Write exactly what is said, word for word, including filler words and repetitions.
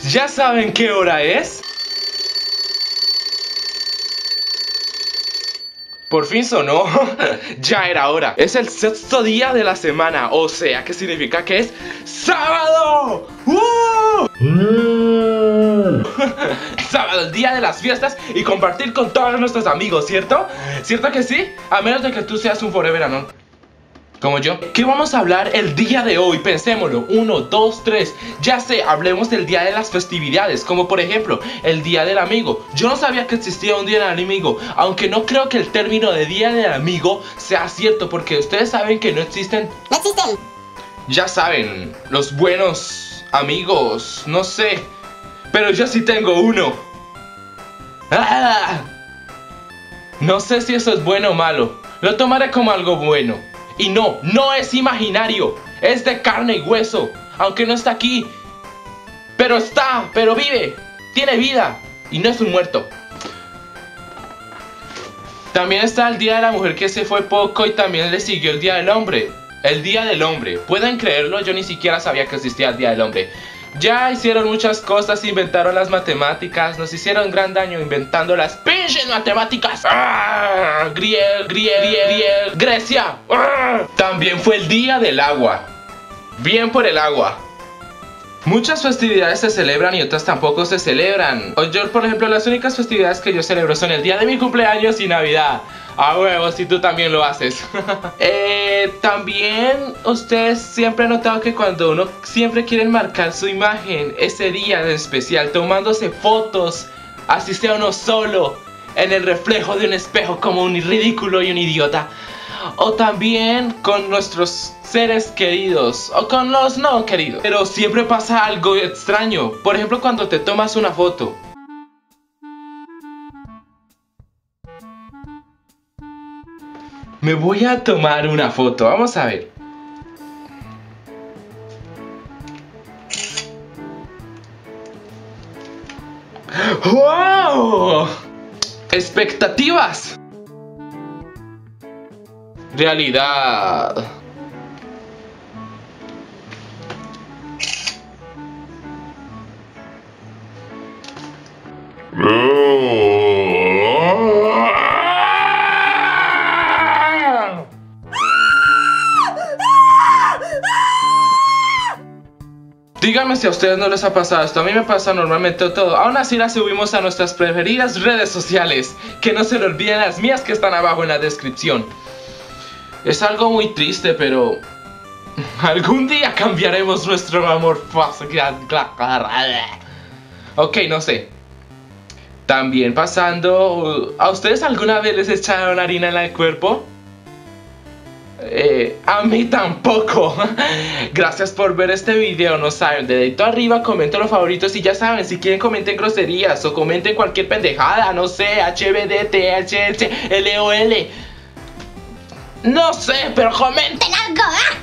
¿Ya saben qué hora es? Por fin sonó. Ya era hora. Es el sexto día de la semana. O sea, ¿qué significa que es sábado? ¡Uh! Sábado, el día de las fiestas y compartir con todos nuestros amigos, ¿cierto? ¿Cierto que sí? A menos de que tú seas un forever anon como yo. ¿Qué vamos a hablar el día de hoy? Pensémoslo. Uno, dos, tres. Ya sé, hablemos del día de las festividades. Como por ejemplo, el día del amigo. Yo no sabía que existía un día del amigo. Aunque no creo que el término de día del amigo sea cierto. Porque ustedes saben que no existen. No existen. Ya saben, los buenos amigos. No sé. Pero yo sí tengo uno. ¡Ah! No sé si eso es bueno o malo. Lo tomaré como algo bueno. Y no, no es imaginario, es de carne y hueso, aunque no está aquí. Pero está, pero vive, tiene vida y no es un muerto. También está el día de la mujer que se fue poco y también le siguió el día del hombre. El día del hombre, ¿pueden creerlo? Yo ni siquiera sabía que existía el día del hombre. Ya hicieron muchas cosas, inventaron las matemáticas, nos hicieron gran daño inventando las pinches matemáticas. ¡Ah! Grieg, grieg, grieg, Grecia. ¡Ah! También fue el día del agua. Bien por el agua. Muchas festividades se celebran y otras tampoco se celebran. Yo, por ejemplo, las únicas festividades que yo celebro son el día de mi cumpleaños y Navidad. A huevo, si tú también lo haces. eh, También ustedes siempre han notado que cuando uno siempre quiere marcar su imagen ese día en especial, tomándose fotos, así sea uno solo, en el reflejo de un espejo como un ridículo y un idiota. O también con nuestros seres queridos, o con los no queridos. Pero siempre pasa algo extraño. Por ejemplo, cuando te tomas una foto. Me voy a tomar una foto, vamos a ver. ¡Wow! Expectativas. Realidad. Díganme si a ustedes no les ha pasado esto. A mí me pasa normalmente todo. Aún así las subimos a nuestras preferidas redes sociales. Que no se le olviden las mías que están abajo en la descripción. Es algo muy triste, pero algún día cambiaremos nuestro amor. Ok, no sé. También pasando, ¿a ustedes alguna vez les echaron harina en el cuerpo? Eh, a mí tampoco. Gracias por ver este video. No saben, dedito arriba, comenten los favoritos. Y ya saben, si quieren comenten groserías o comenten cualquier pendejada. No sé, H B D, T H H, L O L. No sé, pero comenten algo, ¿eh?